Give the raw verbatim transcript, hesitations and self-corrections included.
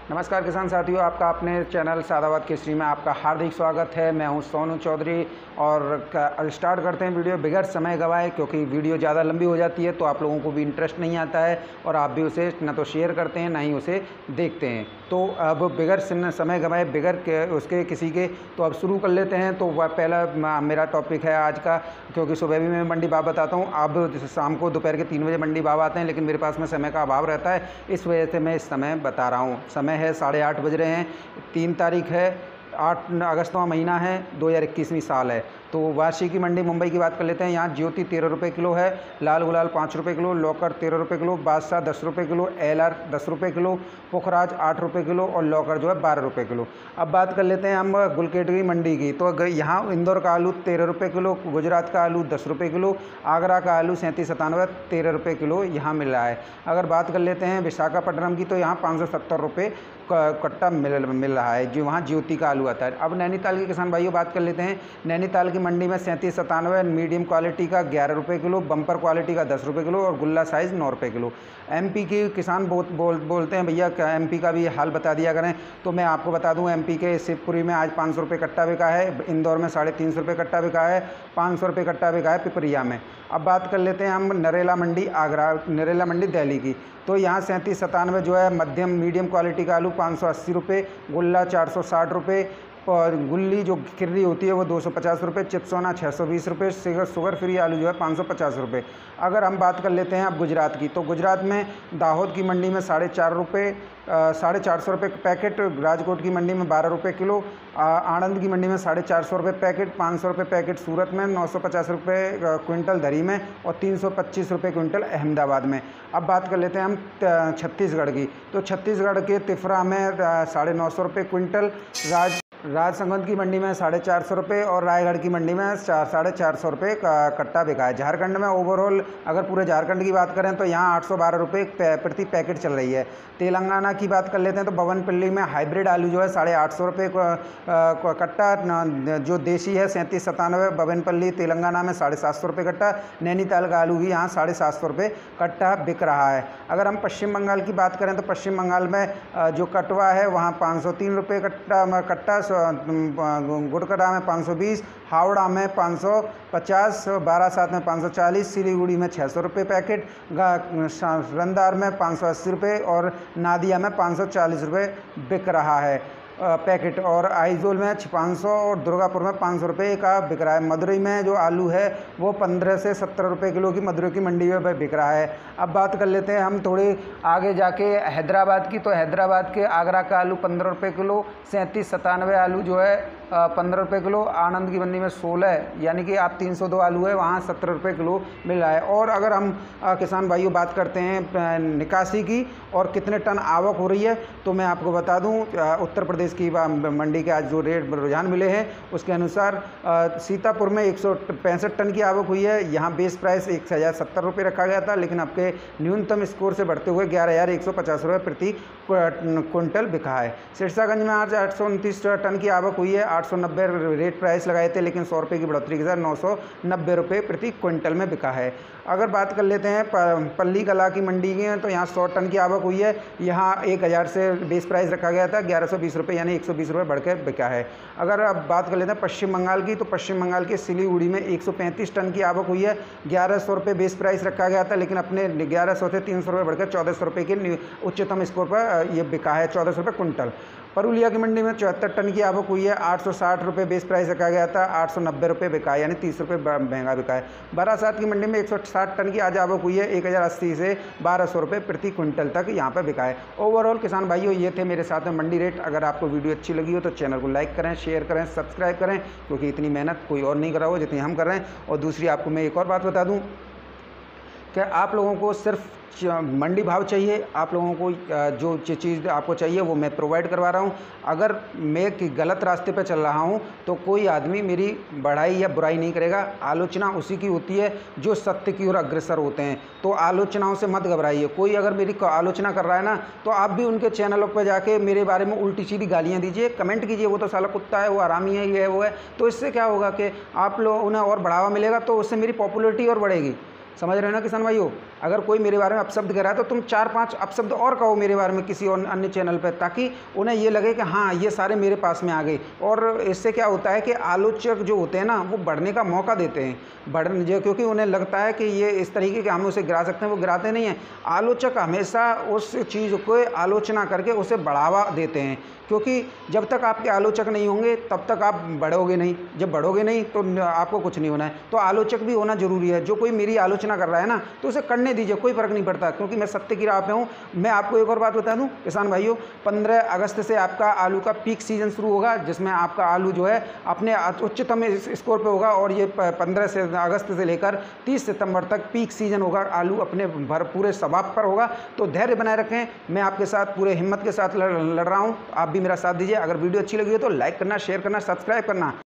नमस्कार किसान साथियों, आपका अपने चैनल सादाबाद केसरी में आपका हार्दिक स्वागत है। मैं हूं सोनू चौधरी और स्टार्ट करते हैं वीडियो बगैर समय गवाए, क्योंकि वीडियो ज़्यादा लंबी हो जाती है तो आप लोगों को भी इंटरेस्ट नहीं आता है और आप भी उसे न तो शेयर करते हैं ना ही उसे देखते हैं। तो अब बगैर समय गवाए, बगैर उसके किसी के, तो अब शुरू कर लेते हैं। तो वह पहला मेरा टॉपिक है आज का, क्योंकि सुबह भी मैं मंडी भाव बताता हूँ, अब शाम को दोपहर के तीन बजे मंडी भाव आते हैं, लेकिन मेरे पास में समय का अभाव रहता है, इस वजह से मैं इस समय बता रहा हूँ। समय है साढ़े आठ बज रहे हैं, तीन तारीख है, आठ अगस्तवा महीना है, दो हज़ार इक्कीसवीं साल है। तो वार्षिक की मंडी मुंबई की बात कर लेते हैं। यहाँ ज्योति तेरह रुपये किलो है, लाल गुलाल पाँच रुपये किलो, लौकर तेरह रुपये किलो, बादशाह दस रुपये किलो, एल आर दस रुपये किलो, पुखराज आठ रुपये किलो और लौकर जो है बारह रुपये किलो। अब बात कर लेते हैं हम गुलकेटरी मंडी की। तो यहाँ इंदौर का आलू तेरह रुपये किलो, गुजरात का आलू दस रुपये किलो, आगरा का आलू सैंतीस सतानवे तेरह रुपये किलो यहाँ मिल रहा है। अगर बात कर लेते हैं विशाखापट्टनम की, तो यहाँ पाँच सौ सत्तर रुपये कट्टा मिल मिल रहा है, जो वहाँ ज्योति का आलू आता है। अब नैनीताल के किसान भाइयों बात कर लेते हैं। नैनीताल की मंडी में सैंतीस सतानवे मीडियम क्वालिटी का ग्यारह रुपये किलो, बम्पर क्वालिटी का दस रुपये किलो और गुल्ला साइज़ नौ रुपये किलो। एमपी के किसान बोल, बोल बोलते हैं भैया एमपी का भी हाल बता दिया करें, तो मैं आपको बता दूं एमपी के शिवपुरी में आज पाँच सौ रुपये कट्टा बिका है, इंदौर में साढ़े तीन सौ रुपये कट्टा बिका है, पाँच सौ रुपये कट्टा बिका है पिपरिया में। अब बात कर लेते हैं हम नरेला मंडी आगरा, नरेला मंडी दिल्ली की। तो यहाँ सैंतीस सतानवे जो है मध्यम मीडियम क्वालिटी का आलू पाँच सौ अस्सी रुपये, गुल्ला चार सौ साठ रुपये और गुल्ली जो किर्री होती है वो दो सौ पचास रुपये, चिप्सोना छः सौ बीस रुपये, शुगर फ्री आलू जो है पाँच सौ पचास रुपये। अगर हम बात कर लेते हैं अब गुजरात की, तो गुजरात में दाहोद की मंडी में साढ़े चार रुपये साढ़े चार सौ रुपये पैकेट, राजकोट की मंडी में बारह रुपये किलो, आणंद की मंडी में साढ़े चार सौ रुपये पैकेट, पाँच सौ रुपये पैकेट सूरत में, नौ सौ पचास रुपये क्विंटल धरी में और तीन सौ पच्चीस रुपये क्विंटल अहमदाबाद में। अब बात कर लेते हैं हम छत्तीसगढ़ की। तो छत्तीसगढ़ के तिफरा में साढ़े नौ सौ रुपये क्विंटल, राज राजसमंद की मंडी में साढ़े चार सौ रुपये और रायगढ़ की मंडी में चार साढ़े चार सौ रुपये का कट्टा बिका है। झारखंड में ओवरऑल अगर पूरे झारखंड की बात करें तो यहाँ आठ सौ बारह रुपये प्रति पैकेट चल रही है। तेलंगाना की बात कर लेते हैं तो बवनपल्ली में हाइब्रिड आलू जो है साढ़े आठ सौ रुपये कट्टा, जो देसी है सैंतीस सतानवे, बवनपल्ली तेलंगाना में साढ़े सात सौ रुपये कट्टा। नैनीताल का आलू भी यहाँ साढ़े सात सौ रुपये कट्टा बिक रहा है। अगर हम पश्चिम बंगाल की बात करें तो पश्चिम बंगाल में जो कटवा है वहाँ पाँच सौ तीन रुपये कट्टा कट्टा गुड़कड़ा में पाँच सौ बीस, हावड़ा में पाँच सौ पचास, बारासात में पाँच सौ चालीस, सिलीगुड़ी में छः सौ रुपये पैकेट, रंदार में पाँच सौ अस्सी रुपये और नादिया में पाँच सौ चालीस रुपये बिक रहा है पैकेट, और आइजोल में पाँच सौ और दुर्गापुर में पाँच सौ रुपये का बिक रहा है। मदुरई में जो आलू है वो पंद्रह से सत्रह रुपये किलो की मदुरई की मंडी में बिक रहा है। अब बात कर लेते हैं हम थोड़ी आगे जाके हैदराबाद की। तो हैदराबाद के आगरा का आलू पंद्रह रुपये किलो, सैंतीस सतानवे आलू जो है पंद्रह रुपये किलो, आनंद की मंडी में सोलह, यानी कि आप तीन सौ दो आलू है वहाँ सत्तर रुपये किलो मिल रहा है। और अगर हम आ, किसान भाइयों बात करते हैं निकासी की और कितने टन आवक हो रही है, तो मैं आपको बता दूं उत्तर प्रदेश की मंडी के आज जो रेट रुझान मिले हैं उसके अनुसार सीतापुर में एक सौ पैंसठ टन की आवक हुई है। यहाँ बेस प्राइस एक हज़ार सत्तर रुपये रखा गया था, लेकिन आपके न्यूनतम स्कोर से बढ़ते हुए ग्यारह हज़ार एक सौ पचास रुपये प्रति क्विंटल बिका है। सिरसागंज में आज आठ सौ उनतीस टन की आवक हुई है, आठ सौ नब्बे रेट प्राइस लगाए थे, लेकिन सौ रुपये की बढ़ोतरी के साथ नौ सौ नब्बे रुपये प्रति क्विंटल में बिका है। अगर बात कर लेते हैं पल्ली कला की मंडी की, तो यहाँ सौ टन की आवक हुई है। यहाँ एक हज़ार से बेस प्राइस रखा गया था, ग्यारह सौ बीस रुपये यानी एक सौ बीस रुपये बढ़कर बिका है। अगर अब बात कर लेते हैं पश्चिम बंगाल की, तो पश्चिम बंगाल के सिलीगुड़ी में एक सौ पैंतीस टन की आवक हुई है। ग्यारह सौ रुपये बेस प्राइस रखा गया था, लेकिन अपने ग्यारह सौ से तीन सौ रुपये बढ़कर चौदह सौ रुपये के उच्चतम स्कोर पर ये बिका है, चौदह सौ रुपये कुंटल। परुलिया की मंडी में चौहत्तर टन की आवक हुई है, आठ सौ साठ रुपये बेस प्राइस रखा गया था, आठ सौ नब्बे रुपये बिका है, यानी तीस रुपये महंगा बिका है। बारासात की मंडी में एक सौ साठ टन की आज आवक हुई है, एक हज़ार अस्सी से बारह सौ रुपये प्रति क्विंटल तक यहाँ पर बिका है। ओवरऑल किसान भाइयों ये थे मेरे साथ में मंडी रेट। अगर आपको वीडियो अच्छी लगी हो तो चैनल को लाइक करें, शेयर करें, सब्सक्राइब करें, क्योंकि इतनी मेहनत कोई और नहीं कर रहा हो जितनी हम कर रहे हैं। और दूसरी आपको मैं एक और बात बता दूँ कि आप लोगों को सिर्फ मंडी भाव चाहिए, आप लोगों को जो चीज़ आपको चाहिए वो मैं प्रोवाइड करवा रहा हूँ। अगर मैं कि गलत रास्ते पे चल रहा हूँ तो कोई आदमी मेरी बढ़ाई या बुराई नहीं करेगा। आलोचना उसी की होती है जो सत्य की ओर अग्रसर होते हैं। तो आलोचनाओं से मत घबराइए। कोई अगर मेरी आलोचना कर रहा है ना, तो आप भी उनके चैनलों पर जाके मेरे बारे में उल्टी सीधी गालियाँ दीजिए, कमेंट कीजिए, वो तो साला कुत्ता है, वो हरामी है, ये है, वो है। तो इससे क्या होगा कि आप लोग उन्हें और बढ़ावा मिलेगा, तो उससे मेरी पॉपुलैरिटी और बढ़ेगी। समझ रहे हो ना किसान भाइयों। अगर कोई मेरे बारे में अपशब्द कह रहा है तो तुम चार पांच अपशब्द और कहो मेरे बारे में किसी और अन्य चैनल पर, ताकि उन्हें ये लगे कि हाँ ये सारे मेरे पास में आ गए। और इससे क्या होता है कि आलोचक जो होते हैं ना वो बढ़ने का मौका देते हैं, बढ़ने जो, क्योंकि उन्हें लगता है कि ये इस तरीके के हम उसे गिरा सकते हैं, वो गिराते नहीं हैं। आलोचक हमेशा उस चीज़ को आलोचना करके उसे बढ़ावा देते हैं, क्योंकि जब तक आपके आलोचक नहीं होंगे तब तक आप बढ़ोगे नहीं, जब बढ़ोगे नहीं तो आपको कुछ नहीं होना है। तो आलोचक भी होना जरूरी है। जो कोई मेरी आलोचना कर रहा है ना तो उसे करने दीजिए, कोई फ़र्क नहीं पड़ता, क्योंकि मैं सत्य की राह पे हूँ। मैं आपको एक और बात बता दूँ किसान भाइयों, पंद्रह अगस्त से आपका आलू का पीक सीजन शुरू होगा, जिसमें आपका आलू जो है अपने उच्चतम स्कोर पे होगा, और ये पंद्रह से अगस्त से लेकर तीस सितंबर तक पीक सीजन होगा, आलू अपने भर पूरे सबाब पर होगा। तो धैर्य बनाए रखें, मैं आपके साथ पूरे हिम्मत के साथ लड़ लड़ रहा हूँ, आप भी मेरा साथ दीजिए। अगर वीडियो अच्छी लगी हो तो लाइक करना, शेयर करना, सब्सक्राइब करना।